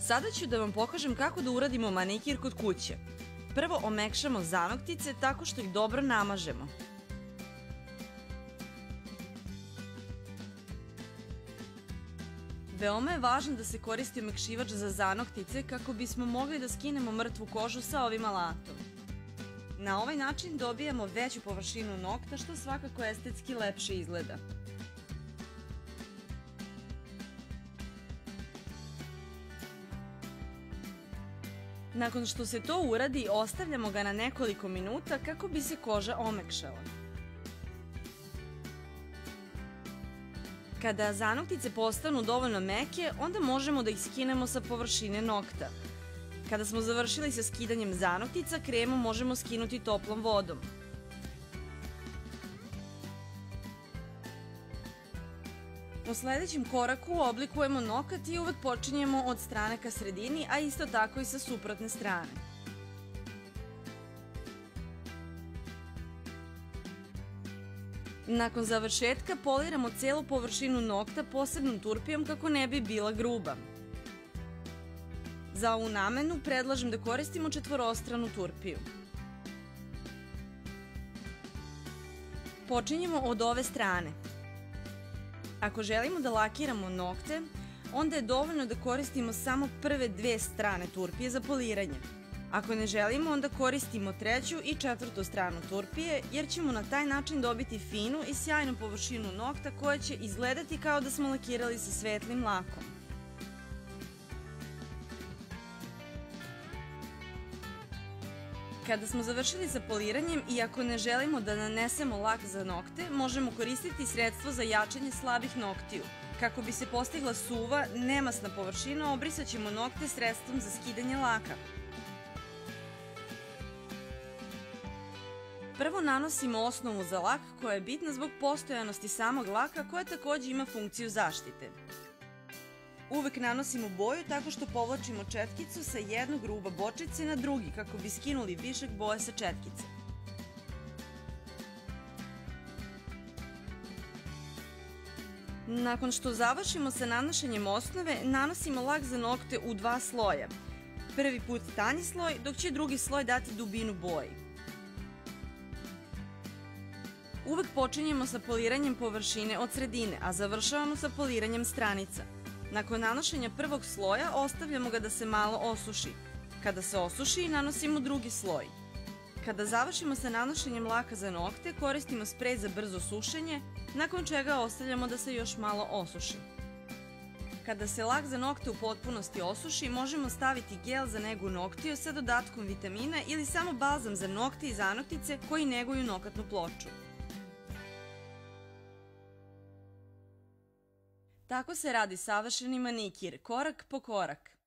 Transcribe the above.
Sada ću da vam pokažem kako da uradimo manikir kod kuće. Prvo omekšamo zanoktice tako što ih dobro namažemo. Veoma je važno da se koristi omekšivač za zanoktice kako bismo mogli da skinemo mrtvu kožu sa ovim alatom. Na ovaj način dobijamo veću površinu nokta što svakako estetski lepše izgleda. Nakon što se to uradi, ostavljamo ga na nekoliko minuta kako bi se koža omekšala. Kada zanoktice postanu dovoljno meke, onda možemo da ih skinemo sa površine nokta. Kada smo završili sa skidanjem zanoktica, kremu možemo skinuti toplom vodom. U sledećem koraku oblikujemo nokat i uvek počinjemo od strane ka sredini, a isto tako i sa suprotne strane. Nakon završetka poliramo celu površinu nokta posebnom turpijom kako ne bi bila gruba. Za ovu namenu predlažem da koristimo četvorostranu turpiju. Počinjemo od ove strane. Ako želimo da lakiramo nokte, onda je dovoljno da koristimo samo prve dve strane turpije za poliranje. Ako ne želimo, onda koristimo treću i četvrtu stranu turpije, jer ćemo na taj način dobiti finu i sjajnu površinu nokta koja će izgledati kao da smo lakirali sa svetlim lakom. Kada smo završili sa poliranjem i ako ne želimo da nanesemo lak za nokte, možemo koristiti sredstvo za jačanje slabih noktiju. Kako bi se postigla suva, nemasna površina, obrisat ćemo nokte sredstvom za skidanje laka. Prvo nanosimo osnovu za lak koja je bitna zbog postojanosti samog laka koja takođe ima funkciju zaštite. Uvek nanosimo boju tako što povlačimo četkicu sa jednog ruba bočice na drugi kako bi skinuli višak boje sa četkice. Nakon što završimo sa nanošenjem osnove, nanosimo lak za nokte u dva sloja. Prvi put tanji sloj, dok će drugi sloj dati dubinu boji. Uvek počinjemo sa poliranjem površine od sredine, a završavamo sa poliranjem stranica. Nakon nanošenja prvog sloja ostavljamo ga da se malo osuši. Kada se osuši, nanosimo drugi sloj. Kada završimo sa nanošenjem laka za nokte, koristimo sprej za brzo sušenje, nakon čega ostavljamo da se još malo osuši. Kada se lak za nokte u potpunosti osuši, možemo staviti gel za negu noktiju sa dodatkom vitamina ili samo balzam za nokte i zanoktice koji neguju nokatnu ploču. Tako se radi savršeni manikir, korak po korak.